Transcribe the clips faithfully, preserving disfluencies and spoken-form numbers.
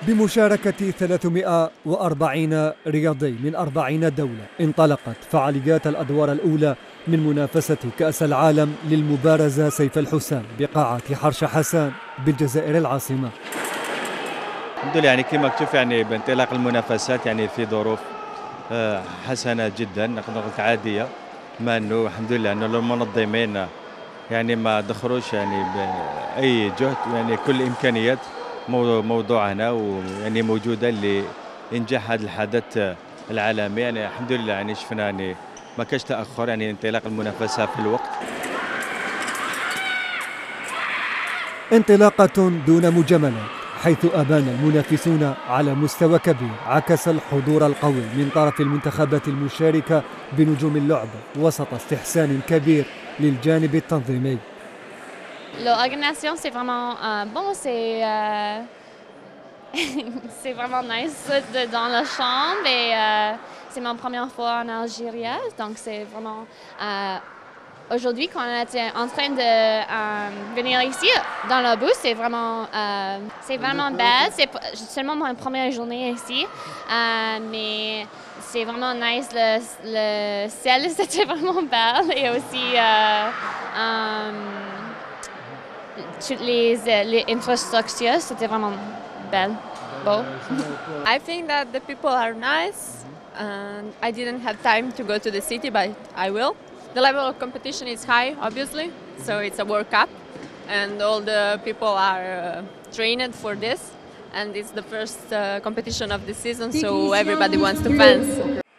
بمشاركة ثلاثمائة وأربعين رياضي من أربعين دولة انطلقت فعاليات الأدوار الأولى من منافسة كأس العالم للمبارزة سيف الحسام بقاعة حرش حسان بالجزائر العاصمة. الحمد لله، يعني كما تشوف يعني بانطلاق المنافسات يعني في ظروف حسنة جدا، نقدر عادية، ما انه الحمد لله انه المنظمين يعني ما دخلوش يعني بأي جهد، يعني كل الإمكانيات موضوع هنا ويعني موجودة لإنجاح هذا الحدث العالمي. يعني الحمد لله يعني شفنا يعني ما كاش تأخر، يعني انطلاق المنافسة في الوقت. انطلاقة دون مجاملات، حيث أبان المنافسون على مستوى كبير عكس الحضور القوي من طرف المنتخبات المشاركة بنجوم اللعبة وسط استحسان كبير للجانب التنظيمي. L'organisation c'est vraiment euh, bon, c'est euh, c'est vraiment nice de, dans la chambre et euh, c'est ma première fois en Algérie, donc c'est vraiment euh, aujourd'hui quand on était en train de euh, venir ici dans le bus, c'est vraiment euh, c'est vraiment belle, c'est seulement ma première journée ici, euh, mais c'est vraiment nice, le, le ciel c'était vraiment belle et aussi euh, euh, toutes les, les infrastructures, c'était vraiment belle, beau. I think that the people are nice, and I didn't have time to go to the city, but I will. The level of competition is high, obviously, so it's a World Cup, and all the people are uh, trained for this, and it's the first uh, competition of the season, so everybody wants to fans.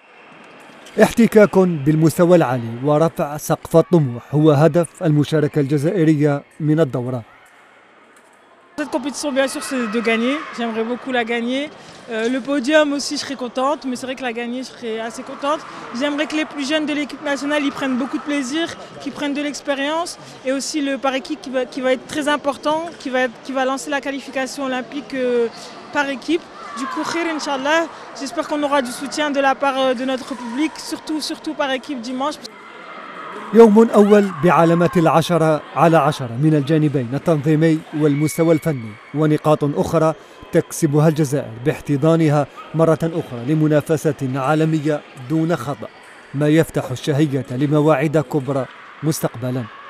احتكاك بالمستوى العالي ورفع سقف الطموح هو هدف المشاركة الجزائرية من الدورة. Cette compétition, bien sûr, c'est de gagner. J'aimerais beaucoup la gagner. Euh, le podium aussi, je serais contente, mais c'est vrai que la gagner, je serais assez contente. J'aimerais que les plus jeunes de l'équipe nationale, ils prennent beaucoup de plaisir, qu'ils prennent de l'expérience, et aussi le par équipe qui va, qui va être très important, qui va, être, qui va lancer la qualification olympique euh, par équipe. Du coup, khir, Inch'Allah, j'espère qu'on aura du soutien de la part de notre public, surtout, surtout par équipe dimanche. يوم أول بعلامات العشرة على عشرة من الجانبين التنظيمي والمستوى الفني، ونقاط أخرى تكسبها الجزائر باحتضانها مرة أخرى لمنافسة عالمية دون خطأ، ما يفتح الشهية لمواعيد كبرى مستقبلا.